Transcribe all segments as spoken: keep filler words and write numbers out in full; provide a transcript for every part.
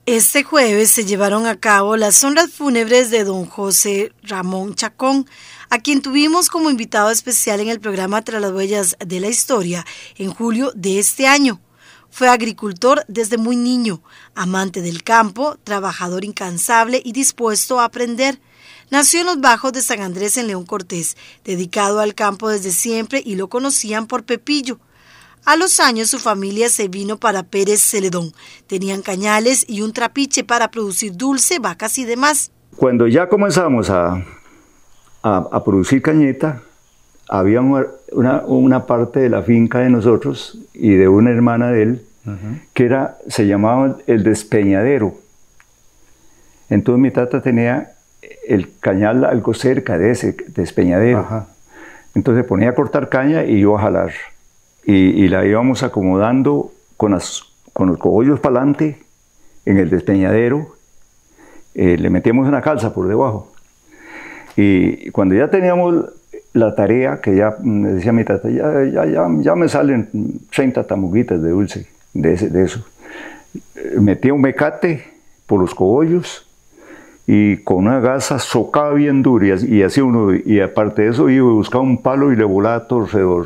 Este jueves se llevaron a cabo las honras fúnebres de don José Ramón Chacón, a quien tuvimos como invitado especial en el programa Tras las Huellas de la Historia en julio de este año. Fue agricultor desde muy niño, amante del campo, trabajador incansable y dispuesto a aprender. Nació en los Bajos de San Andrés en León Cortés, dedicado al campo desde siempre y lo conocían por Pepillo. A los años su familia se vino para Pérez Celedón. Tenían cañales y un trapiche para producir dulce, vacas y demás. Cuando ya comenzamos a, a, a producir cañeta, había una, una parte de la finca de nosotros y de una hermana de él, uh-huh. que era, se llamaba el despeñadero. Entonces mi tata tenía el cañal algo cerca de ese despeñadero. Ajá. Entonces ponía a cortar caña y yo a jalar. Y, y la íbamos acomodando con, las, con los cogollos para adelante en el despeñadero. Eh, le metíamos una calza por debajo. Y cuando ya teníamos la tarea, que ya me decía mi tata, ya, ya, ya, ya me salen treinta tamuguitas de dulce, de, ese, de eso. Metía un mecate por los cogollos y con una gasa socaba bien duro y, y así uno, y aparte de eso iba y buscaba un palo y le volaba todo alrededor.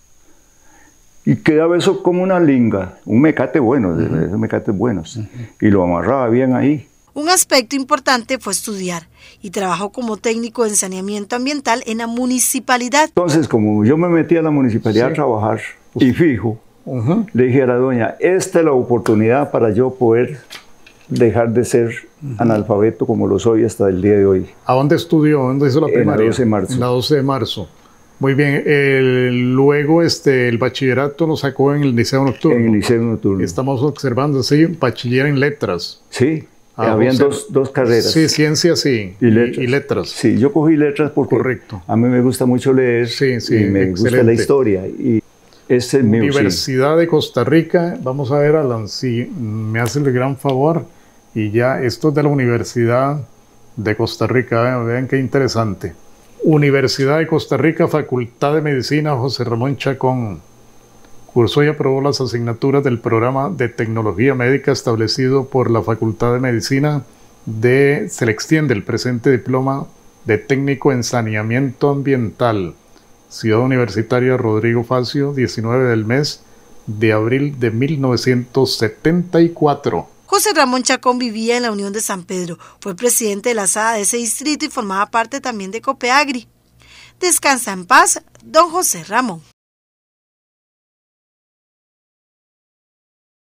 Y quedaba eso como una linga, un mecate bueno, uh-huh. esos mecates buenos, uh-huh. y lo amarraba bien ahí. Un aspecto importante fue estudiar y trabajó como técnico en saneamiento ambiental en la municipalidad. Entonces, como yo me metí a la municipalidad sí. a trabajar y fijo, uh-huh. le dije a la doña, esta es la oportunidad para yo poder dejar de ser uh-huh. analfabeto como lo soy hasta el día de hoy. ¿A dónde estudió? ¿Dónde hizo la primaria? En la doce de marzo. En la doce de marzo. Muy bien, el, luego este, el bachillerato lo sacó en el Liceo Nocturno. En el Liceo Nocturno. Estamos observando, sí, bachiller en letras. Sí, ah, habían sea, dos, dos carreras. Sí, ciencias sí, y letras. Y, y letras. Sí, yo cogí letras porque Correcto. a mí me gusta mucho leer sí, sí, y me excelente. gusta la historia. Y ese es mío, Universidad sí. de Costa Rica, vamos a ver, Alan, si me hace el gran favor, y ya esto es de la Universidad de Costa Rica, vean, vean qué interesante. Universidad de Costa Rica, Facultad de Medicina José Ramón Chacón. Cursó y aprobó las asignaturas del programa de tecnología médica establecido por la Facultad de Medicina de, se le extiende el presente diploma de técnico en saneamiento ambiental. Ciudad Universitaria Rodrigo Facio, diecinueve del mes de abril de mil novecientos setenta y cuatro. José Ramón Chacón vivía en la Unión de San Pedro, fue presidente de la S A de ese distrito y formaba parte también de Copeagri. Descansa en paz, don José Ramón.